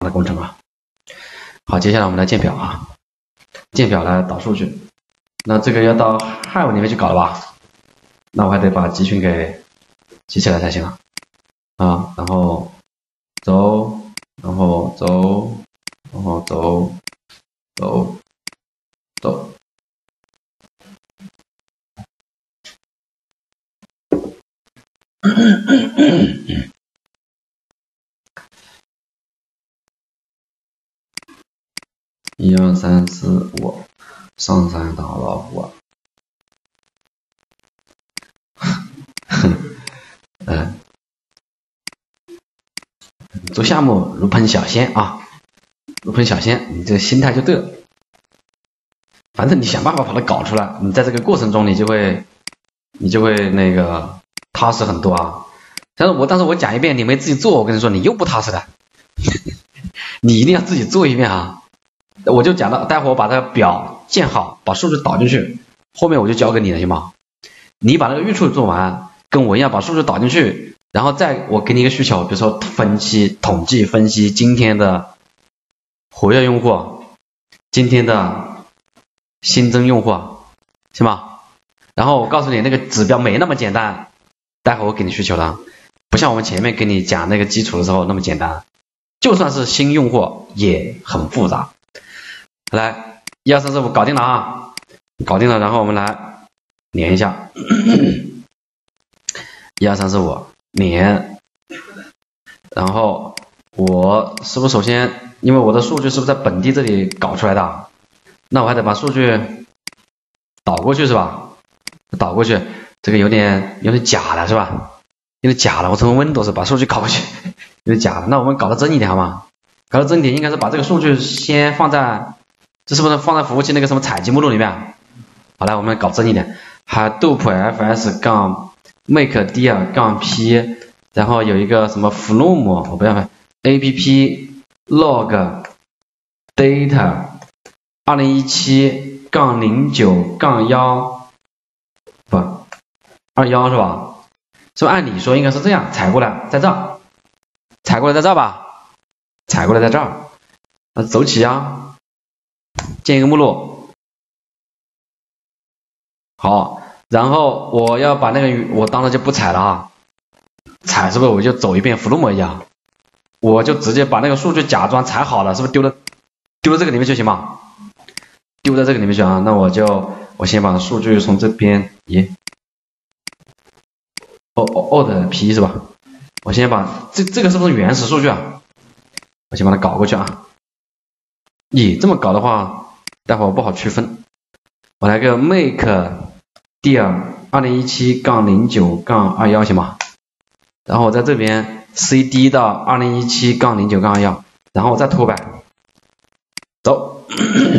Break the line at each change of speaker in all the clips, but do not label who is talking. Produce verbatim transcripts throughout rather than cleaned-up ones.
的工程啊。好，接下来我们来建表啊，建表来导数据。那这个要到 Hive 里面去搞了吧？那我还得把集群给集起来才行啊。啊，然后走，然后走，然后走，走，走。一二三四五，上山打老虎。嗯，做项目如烹小鲜啊，如烹小鲜，你这个心态就对了。反正你想办法把它搞出来，你在这个过程中你就会，你就会那个踏实很多啊。但是我但是我讲一遍，你没自己做，我跟你说你又不踏实的，你一定要自己做一遍啊。我就讲到，待会儿我把这个表建好，把数据导进去，后面我就交给你了，行吗？你把那个预处做完，跟我一样把数据导进去，然后再我给你一个需求，比如说分析、统计分析今天的活跃用户，今天的新增用户，行吗？然后我告诉你，那个指标没那么简单，待会儿我给你需求了，不像我们前面给你讲那个基础的时候那么简单，就算是新用户也很复杂。来，一二三四五搞定了啊，搞定了，然后我们来连一下，一二三四五连，然后我是不是首先，因为我的数据是不是在本地这里搞出来的，那我还得把数据导过去是吧？导过去，这个有点有点假了是吧？有点假了，我从 Windows 把数据搞过去，有点假了，那我们搞得真一点好吗？搞得真一点，应该是把这个数据先放在。这是不是放在服务器那个什么采集目录里面？好，来我们搞真一点 ，Hadoop fs 杠 make dir 杠 p， 然后有一个什么 from， 我不要看 app log data 二零一七杠零九杠一，不二十一是吧？是不是按理说应该是这样采过来，在这儿，采过来在这儿吧？采过来在这儿，那走起啊！建一个目录，好，然后我要把那个我当然就不采了啊，采是不是我就走一遍 from 一样，我就直接把那个数据假装采好了，是不是丢到丢到这个里面就行吗？丢在这个里面去啊，那我就我先把数据从这边，咦，哦哦 Alt P 是吧？我先把这这个是不是原始数据啊？我先把它搞过去啊。咦，这么搞的话。待会儿不好区分，我来个 make dir 二零一七杠零九杠二一行吗？然后我在这边 cd 到二零一七杠零九杠二一，然后我再拖呗，走，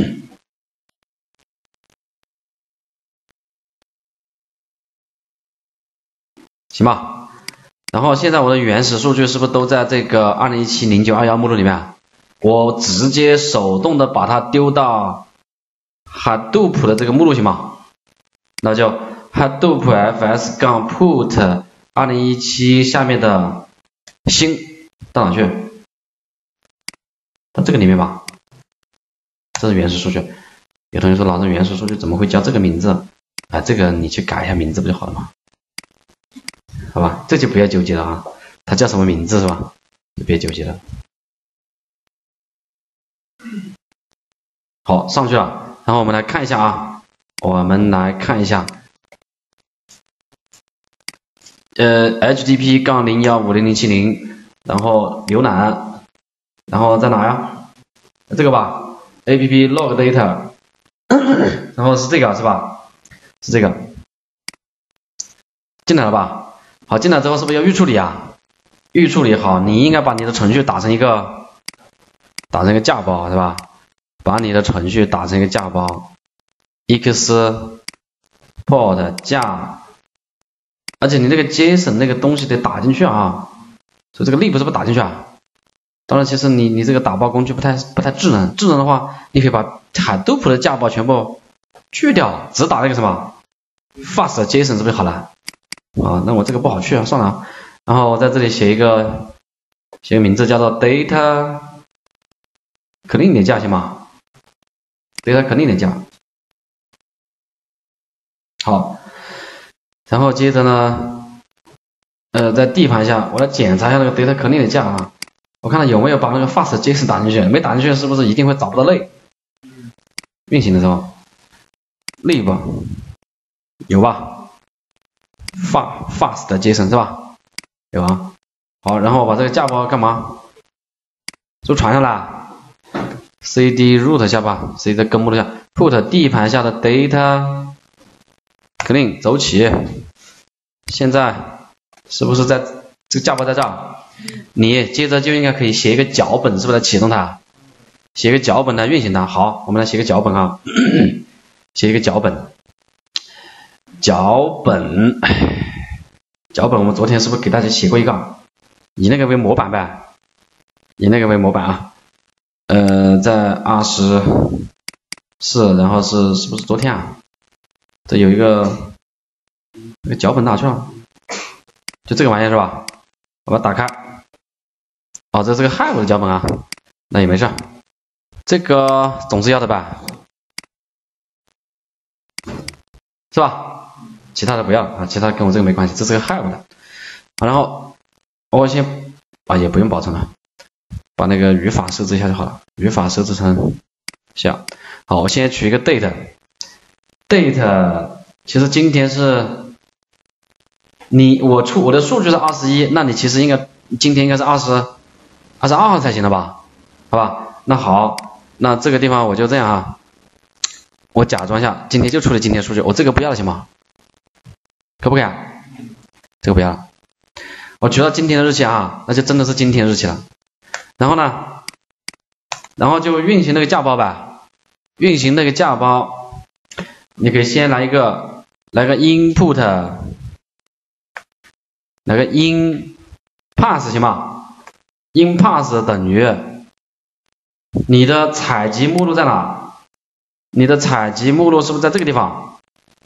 行吧？然后现在我的原始数据是不是都在这个二零一七零九二一目录里面？我直接手动的把它丢到Hadoop 的这个目录行吗？那就 Hadoop fs 杠 put 二零一七下面的新到哪去？到这个里面吧。这是原始数据。有同学说老师原始数据怎么会叫这个名字？啊，这个你去改一下名字不就好了吗？好吧，这就不要纠结了啊。它叫什么名字是吧？就别纠结了。好，上去了。然后我们来看一下啊，我们来看一下，呃 H T T P 杠零一五零零七零，然后浏览，然后在哪呀？这个吧 ，app log data， 然后是这个是吧？是这个，进来了吧？好，进来之后是不是要预处理啊？预处理好，你应该把你的程序打成一个，打成一个架包是吧？把你的程序打成一个架包 ，export 架，而且你那个 JSON 那个东西得打进去啊，所以这个 lib 是不是打进去啊？当然，其实你你这个打包工具不太不太智能，智能的话，你可以把 Hadoop 的架包全部去掉，只打那个什么 fast JSON 是不是好了？啊，那我这个不好去啊，算了。然后我在这里写一个写个名字叫做 data clean 的价行吗 ？data clean 的价。好，然后接着呢，呃，在 D 盘下，我来检查一下那个 data clean 的价啊。我看看有没有把那个 fast JSON 打进去，没打进去是不是一定会找不到类？运行的时候，类吧，有吧 ？fast fast JSON 是吧？有啊。好，然后我把这个价包干嘛？就传上来 ，cd root 下吧 ，cd 根目录下 ，put D 盘下的 data clean 走起。现在是不是在这个价包在这儿？你接着就应该可以写一个脚本，是不是来启动它？写个脚本来运行它。好，我们来写个脚本啊，写一个脚本。脚本，脚本，我们昨天是不是给大家写过一个？以那个为模板呗，以那个为模板啊。呃，在二十四，然后是是不是昨天啊？这有一个那个脚本哪去了？就这个玩意是吧？我把它打开。哦，这是个 have 的脚本啊，那也没事。这个总是要的吧？是吧？其他的不要啊，其他跟我这个没关系，这是个 have 的。然后我先啊也不用保存了，把那个语法设置一下就好了，语法设置成小。好，我先取一个 date，date 其实今天是你我出我的数据是二十一，那你其实应该今天应该是二十二十二号才行了吧？好吧？那好，那这个地方我就这样啊，我假装一下，今天就出了今天数据，我这个不要了行吗？可不可以啊？这个不要了。我取到今天的日期啊，那就真的是今天日期了。然后呢，然后就运行那个价包呗，运行那个价包，你可以先来一个来个 input， 来个 in pass 行吗 ？in pass 等于你的采集目录在哪？你的采集目录是不是在这个地方？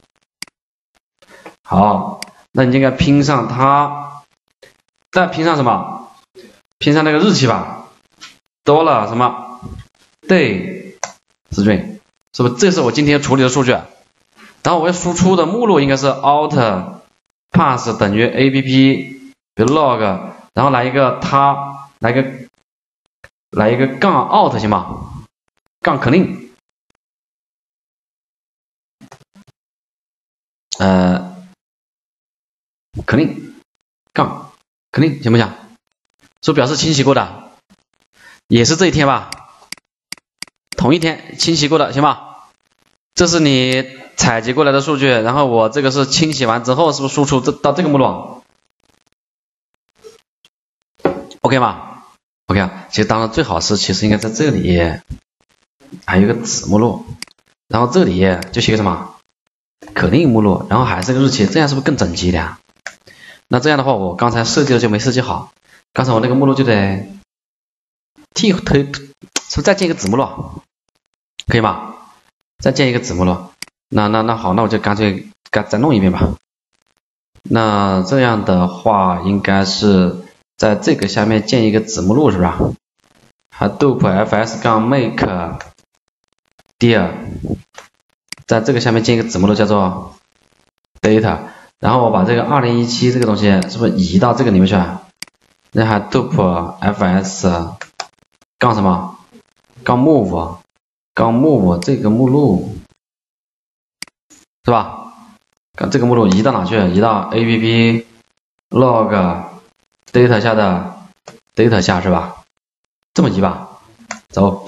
好，那你应该拼上它，再拼上什么？拼上那个日期吧。多了什么 day string， 是不是？这是我今天处理的数据。然后我要输出的目录应该是 alt pass 等于 app， 比如 log， 然后来一个它，来一个来一个杠 out 行吗？杠 clean， 呃 clean 杠 clean 行不行？是不是表示清洗过的？也是这一天吧，同一天清洗过的行吧？这是你采集过来的数据，然后我这个是清洗完之后是不是输出这到这个目录 ？OK 吗 ？OK 啊，其实当然最好是其实应该在这里还有一个子目录，然后这里就写个什么可令目录，然后还是个日期，这样是不是更整齐一点？那这样的话我刚才设计的就没设计好，刚才我那个目录就得替推，是不是再建一个子目录？可以吗？再建一个子目录。那那那好，那我就干脆该再弄一遍吧。那这样的话，应该是在这个下面建一个子目录，是不是 ？Hadoop fs 杠 make dir， 在这个下面建一个子目录，叫做 data。然后我把这个二零一七这个东西是不是移到这个里面去？那 Hadoop fs 杠什么？杠 move， 杠 move 这个目录是吧？杠这个目录移到哪去？移到 app log data 下的 data 下是吧？这么移吧，走。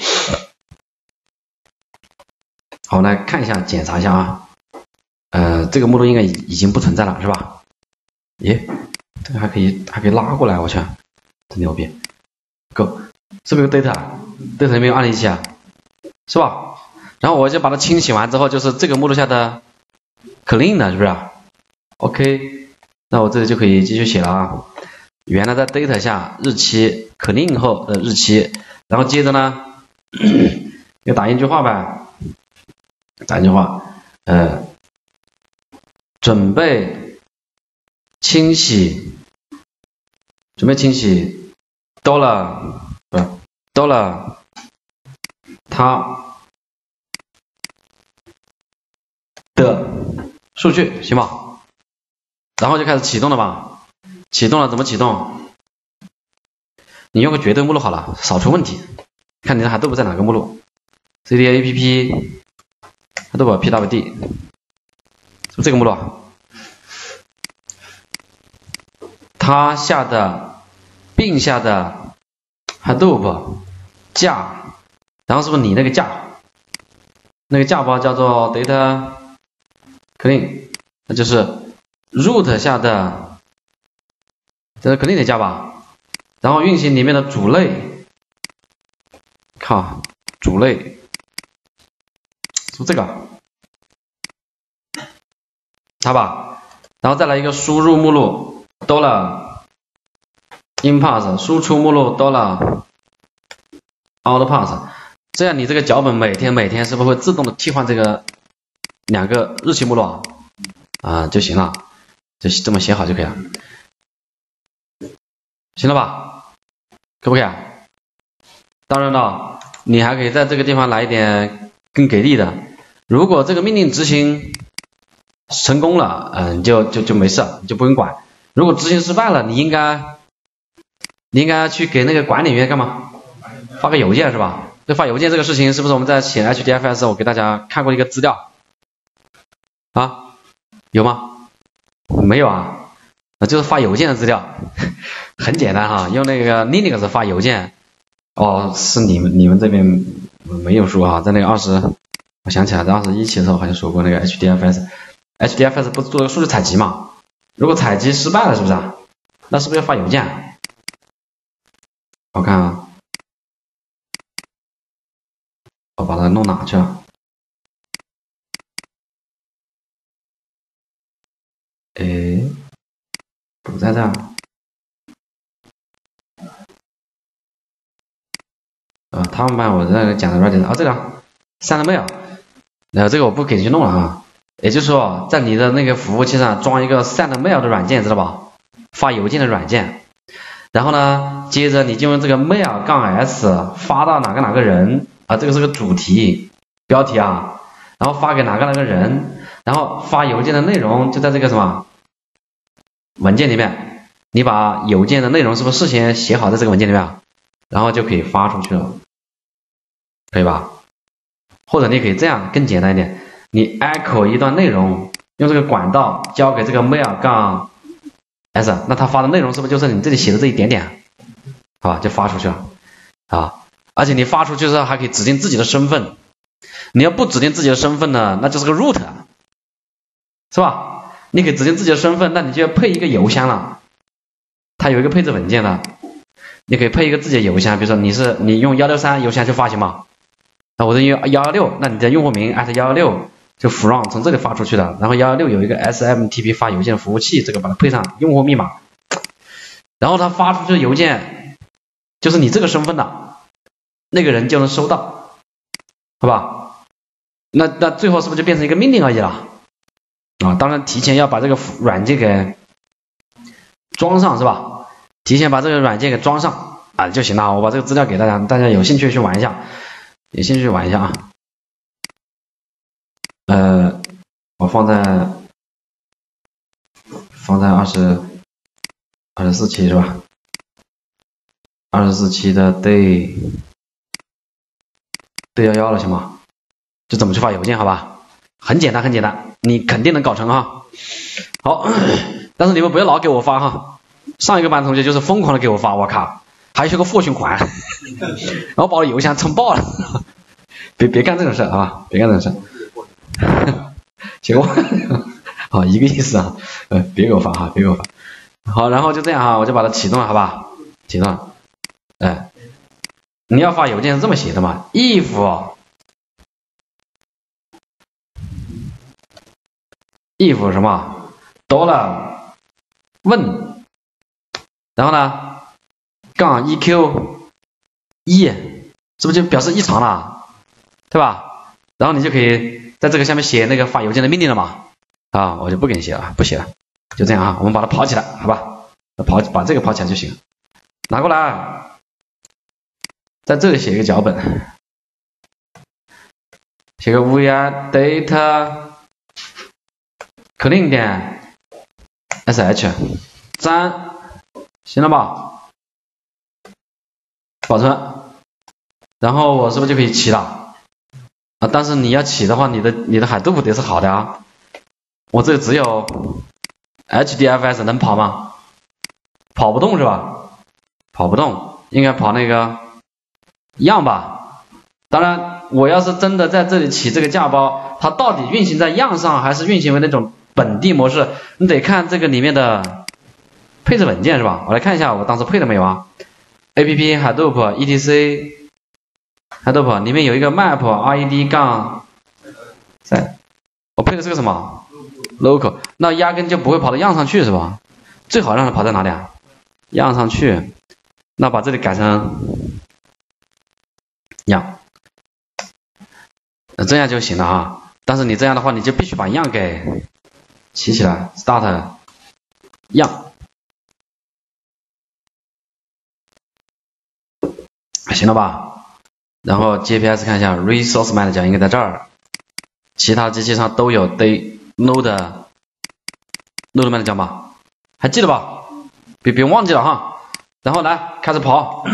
好，来看一下，检查一下啊。呃，这个目录应该已已经不存在了是吧？耶，这个还可以还可以拉过来，我去，真牛逼。Go， 是不是有 data？data 里面有二零一七啊，是吧？然后我就把它清洗完之后，就是这个目录下的 clean 的，是不是 ？OK， 那我这里就可以继续写了啊。原来在 data 下日期 clean 后的日期，然后接着呢，又打一句话呗，打一句话，呃，准备清洗，准备清洗 dollar 不是 dollar 它的数据，行吧？然后就开始启动了吧？启动了怎么启动？你用个绝对目录好了，少出问题。看你的 Hadoop 在哪个目录 ？cd app Hadoop pwd 是不是这个目录啊？它下的并下的 Hadoop 架，然后是不是你那个架？那个架包叫做 data clean， 那就是 root 下的这是 clean 的架吧？然后运行里面的主类，靠，主类是不是这个？好吧，然后再来一个输入目录 dollar inpass， 输出目录 dollar outpass， 这样你这个脚本每天每天是不是会自动的替换这个两个日期目录啊？啊就行了，就这么写好就可以了，行了吧？可不可以啊？当然了，你还可以在这个地方来一点更给力的，如果这个命令执行成功了，嗯，你就就就没事，你就不用管。如果执行失败了，你应该你应该去给那个管理员干嘛？发个邮件是吧？这发邮件这个事情是不是我们在写 H D F S 我给大家看过一个资料啊？有吗？没有啊，那就是发邮件的资料，很简单哈，用那个 Linux 发邮件。哦，是你们你们这边没有说啊，在那个二十，我想起来在二十一期的时候好像说过那个 H D F S。H D F S 不是做了个数据采集嘛？如果采集失败了，是不是啊？那是不是要发邮件？我看啊，我把它弄哪去了？诶，不在这儿。啊，他们班我在那讲的软件啊，这个 send mail， 然后这个我不给你去弄了啊。也就是说，在你的那个服务器上装一个 send mail 的软件，知道吧？发邮件的软件。然后呢，接着你就用这个 mail 杠 s 发到哪个哪个人啊，这个是个主题标题啊，然后发给哪个哪个人，然后发邮件的内容就在这个什么文件里面，你把邮件的内容是不是事先写好在这个文件里面，然后就可以发出去了，可以吧？或者你可以这样更简单一点。你 echo 一段内容，用这个管道交给这个 mail 杠 s， 那它发的内容是不是就是你这里写的这一点点，好吧，就发出去了啊！而且你发出去的时候还可以指定自己的身份，你要不指定自己的身份呢，那就是个 root， 是吧？你可以指定自己的身份，那你就要配一个邮箱了，它有一个配置文件的，你可以配一个自己的邮箱，比如说你是你用一六三邮箱去发行嘛，那我是用一一六，那你的用户名 at 一一六。就 from 从这里发出去的，然后一一六有一个 S M T P 发邮件服务器，这个把它配上用户密码，然后他发出去的邮件就是你这个身份的，那个人就能收到，好吧？那那最后是不是就变成一个命令而已了？啊，当然提前要把这个软件给装上是吧？提前把这个软件给装上啊就行了。我把这个资料给大家，大家有兴趣去玩一下，有兴趣去玩一下啊。呃，我放在放在二十二十四期是吧？二十四期的 day day 幺幺了，行吗？就怎么去发邮件，好吧？很简单，很简单，你肯定能搞成哈。好，但是你们不要老给我发哈。上一个班同学就是疯狂的给我发，我靠，还是个负循环，然后把我邮箱撑爆了。别别干这种事啊，别干这种事。结果好一个意思啊，呃，别给我发哈，别给我发。好，然后就这样哈，我就把它启动了，好吧？启动了，哎，你要发邮件是这么写的嘛 ？if if 什么 dollar 问，然后呢杠 eq 一，是不是就表示异常了，对吧？然后你就可以在这个下面写那个发邮件的命令了嘛？啊，我就不给你写了，不写了，就这样啊，我们把它跑起来，好吧？跑把这个跑起来就行，拿过来，在这里写一个脚本。 写个 vi data clean 点 sh 粘，行了吧？保存，然后我是不是就可以起了？啊，但是你要起的话，你的你的海豆腐得是好的啊。我这只有 H D F S 能跑吗？跑不动是吧？跑不动，应该跑那个样吧。当然，我要是真的在这里起这个架包，它到底运行在样上还是运行为那种本地模式，你得看这个里面的配置文件是吧？我来看一下我当时配了没有啊 ？app Hadoop etc Hadoop 里面有一个 map red 杠在，我配的是个什么 local， 那压根就不会跑到样上去是吧？最好让它跑在哪里啊？样上去，那把这里改成样，这样就行了啊。但是你这样的话，你就必须把样给起起来 ，start 样，行了吧？然后 G P S 看一下 resource manager 应该在这儿，其他机器上都有 day node node manager 吗？还记得吧？别别忘记了哈。然后来开始跑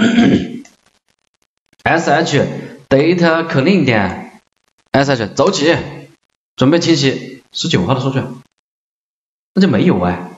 ，sh data clean 点 sh 走起，准备清洗十九号的数据，那就没有哎。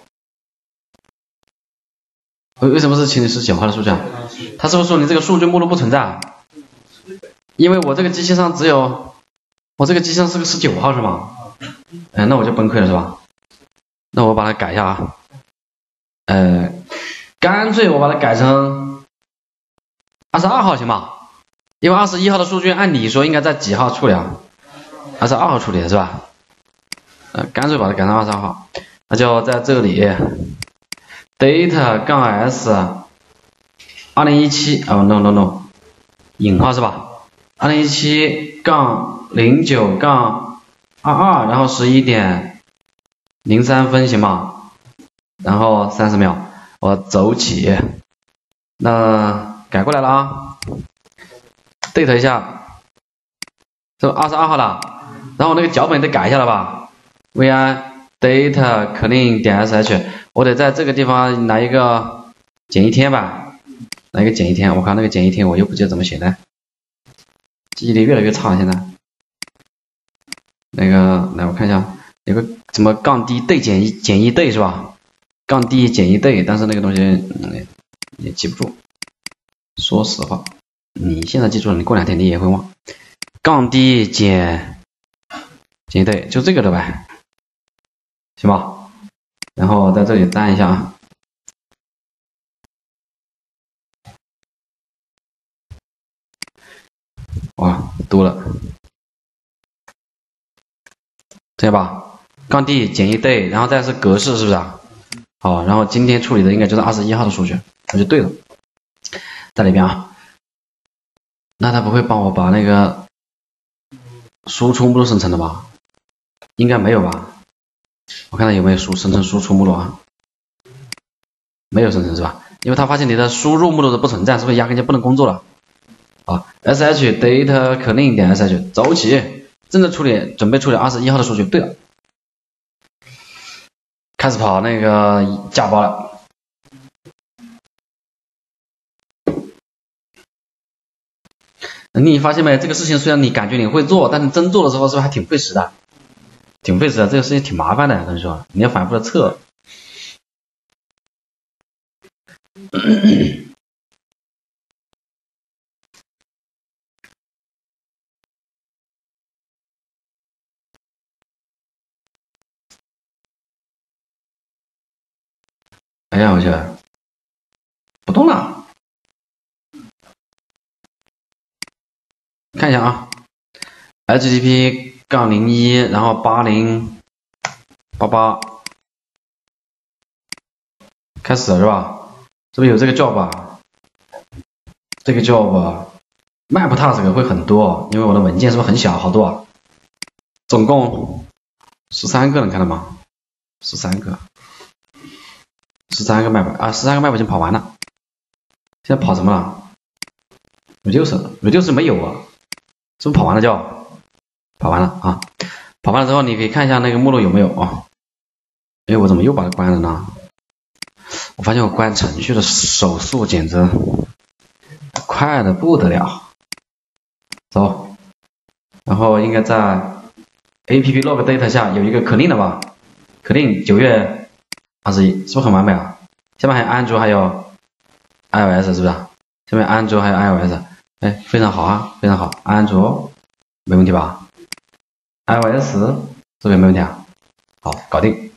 为为什么是清洗十九号的数据啊？他是不是说你这个数据目录不存在？因为我这个机器上只有，我这个机器上是个十九号是吗？哎，那我就崩溃了是吧？那我把它改一下啊，呃，干脆我把它改成二十二号行吗？因为二十一号的数据按理说应该在几号处理啊？二十二号处理是吧？呃，干脆把它改成二十二号，那就在这里 data 杠 s 二零一七哦 no no no 引号是吧？二零一七杠零九杠二二，然后十一点零三分行吗？然后三十秒，我走起，那改过来了啊 ，date 一下，这二十二号了，然后那个脚本得改一下了吧 ？vi data clean 点 sh， 我得在这个地方来一个减一天吧，来一个减一天，我看那个减一天我又不记得怎么写的，记忆力越来越差了现在。那个来我看一下，有个什么杠 d 对减一减一对是吧？杠 d 减一对，但是那个东西、嗯、也记不住。说实话，你现在记住了，你过两天你也会忘。杠 d 减减一对，就这个的呗，行吧？然后在这里单一下啊。哇，多了，这样吧？杠 d 减一对，然后再是格式是不是啊？好，然后今天处理的应该就是二十一号的数据，那就对了。在里边啊，那他不会帮我把那个输出目录生成的吧？应该没有吧？我看看有没有输生成输出目录啊？没有生成是吧？因为他发现你的输入目录的不存在，是不是压根就不能工作了？啊 ，sh data clean 点 sh 走起，正在处理，准备处理二十一号的数据。对了，开始跑那个架包了。你发现没？这个事情虽然你感觉你会做，但是真做的时候是不是还挺费时的？挺费时的，这个事情挺麻烦的，跟你说，你要反复的测。哎呀，我去，不动了。看一下啊 ，H T T P 杠零一，然后八零八八，开始了是吧？是不是有这个 job 啊？这个 job map task 会很多，因为我的文件是不是很小，好多啊？总共十三个，能看到吗？十三个，十三个 map 啊，十三个 map 已经跑完了。现在跑什么了 ？reduce reduce 没有啊？是不是跑完了就？ 跑完了啊，跑完了之后你可以看一下那个目录有没有啊？哎，我怎么又把它关了呢？我发现我关程序的手速简直快的不得了。走，然后应该在 app log data 下有一个 clean 的吧 ？clean 九月二十一，是不是很完美啊？下面还有安卓还有 iOS 是不是？下面安卓还有 iOS， 哎，非常好啊，非常好，安卓没问题吧 ？iOS 这边没问题啊，好，搞定。